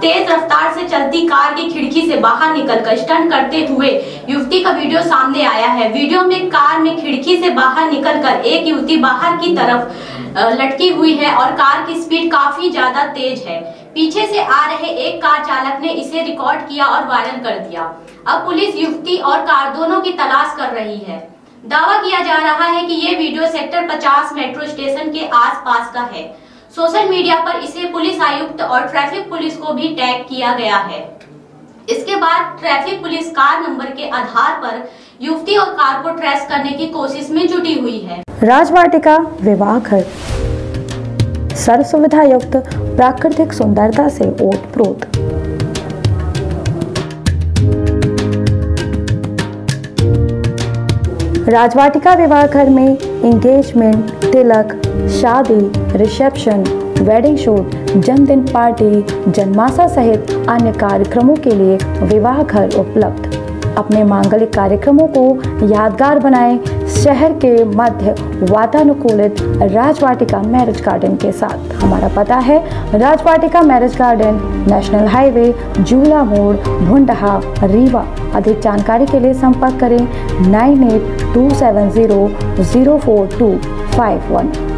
तेज रफ्तार से चलती कार की खिड़की से बाहर निकलकर स्टंट करते हुए युवती का वीडियो सामने आया है। वीडियो में कार में खिड़की से बाहर निकलकर एक युवती बाहर की तरफ लटकी हुई है और कार की स्पीड काफी ज्यादा तेज है। पीछे से आ रहे एक कार चालक ने इसे रिकॉर्ड किया और वायरल कर दिया। अब पुलिस युवती और कार दोनों की तलाश कर रही है। दावा किया जा रहा है कि ये वीडियो सेक्टर 50 मेट्रो स्टेशन के आसपास का है। सोशल मीडिया पर इसे पुलिस आयुक्त और ट्रैफिक पुलिस को भी टैग किया गया है। इसके बाद ट्रैफिक पुलिस कार नंबर के आधार पर युवती और कार को ट्रेस करने की कोशिश में जुटी हुई है। राजवाटिका विवाह घर सर्व सुविधा युक्त प्राकृतिक सुंदरता से ओतप्रोत। राजवाटिका विवाह घर में एंगेजमेंट, तिलक, शादी, रिसेप्शन, वेडिंग शूट, जन्मदिन पार्टी, जन्माशा सहित अन्य कार्यक्रमों के लिए विवाह घर उपलब्ध। अपने मांगलिक कार्यक्रमों को यादगार बनाएं शहर के मध्य वातानुकूलित राजवाटिका मैरिज गार्डन के साथ। हमारा पता है Rajvatika marriage garden, national highway, Jhula Mor, Bhundha, Rewa. अधिक जानकारी के लिए संपर्क करें 9827004251।